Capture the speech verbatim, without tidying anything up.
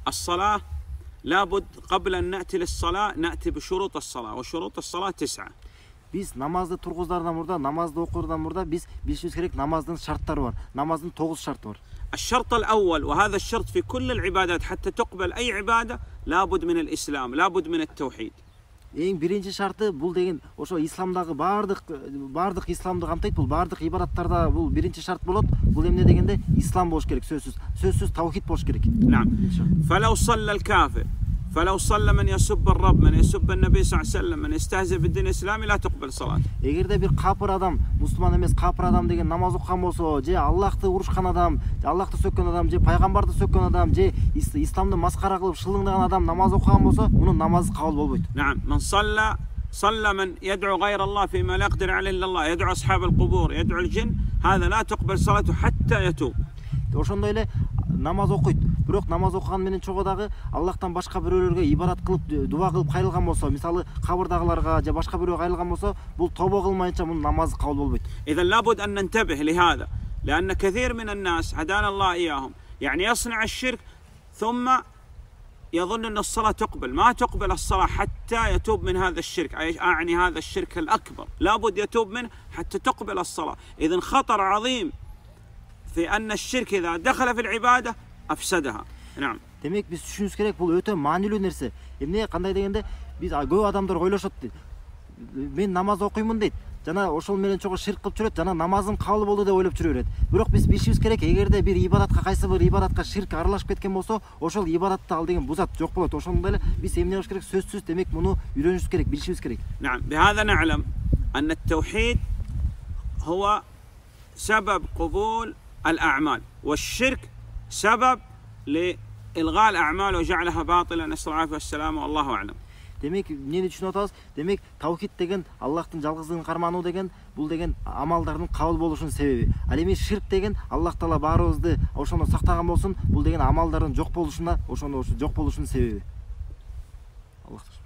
الصلاة لابد قبل أن نأتي للصلاة نأتي بشروط الصلاة، وشروط الصلاة تسعة. Biz namazды turguzlardan burada, namazды okuyordan burada biz bilişimiz gerek namazın şartları var. Namazın dokuz şartı var. الشرط الأول وهذا الشرط في كل العبادات حتى تقبل أي عبادة لابد من الإسلام، لابد من التوحيد. Eң birinci şartı bul деген ошо исламдагы бардык бардык исламды камтыйт. Бул бардык ибадаттарда бул биринчи шарт болот. Бул эмне дегенде ислам болуш керек, сөзсүз. Сөзсүз таухид болуш керек. نعم. فلو صلى الكافر فلو صلى من يسب الرب من يسب النبي صلى الله عليه وسلم من يستهزئ بالدين الإسلامي لا تقبل صلاته. Эгерде бир капыр адам, мусулман эмес капыр адам деген намаз окуган болсо, же Аллахты урушкан адам, же Аллахты сөккөн адам, же пайгамбарды сөккөн адам, же исламды маскара кылып шылыңдаган адам намаз окуган болсо, мунун намазы кабыл болбойт. نعم. من صلى صلى من يدعو غير الله فيما لا يقدر عليه إلا الله، يدعو أصحاب القبور، يدعو الجن، هذا لا تقبل صلاته حتى يتوب. Ошондой эле намаз окуйт. Бирок намаз окуган менен чогуу дагы Аллахтан башка бирөөлөргө ибадат кылып, дуа кылып кайрылган болсо, мисалы кабырдагыларга же башка бирөөгө кайрылган болсо, бул тобо кылмайынча мунун намазы кабыл болбойт. إذا لابد أن ننتبه لهذا، لأن كثير من الناس هدانا الله إياهم يعني يصنع الشرك ثم يظن أن الصلاة تقبل، ما تقبل الصلاة حتى يتوب من هذا الشرك، أعني هذا الشرك الأكبر، لابد يتوب منه حتى تقبل الصلاة. إذن خطر عظيم في أن الشرك إذا دخل في العبادة أفسدها. نعم. Демек биз түшүнүбүз керек, бул өтө маанилүү нерсе. Эмне кандай дегенде биз көп адамдар ойлошот дейт. Мен намаз окуймун дейт. Жана ошол менен чогуу ширк кылып жүрөт, жана намазым кабыл болду деп ойлоп жүрө берет. Бирок биз билишибиз керек, эгерде бир ибадатка кайсы бир ибадатка ширк аралашып кеткен болсо, ошол ибадатты ал деген бузат, жок болот. Ошондой эле биз эмне кылыш керек? Сөзсүз, демек муну үйрөнүшүбүз керек, билишибиз керек. نعم. بهذا نعلم أن التوحيد هو سبب قبول الأعمال، والشرك سبب لإلغاء الأعمال وجعلها باطلا، نسأل الله العافية والسلامة والله أعلم. Демек эмнени түшүнүп атабыз? Демек таухид деген Аллахтын жалгыздыгын кармануу деген, бул деген амалдардын кабыл болушунун себеби. Ал эми ширк деген Аллах Таала баарыбызды ошону сактаган болсун, бул деген амалдардын жок болушуна, ошону жок болушунун себеби. Аллах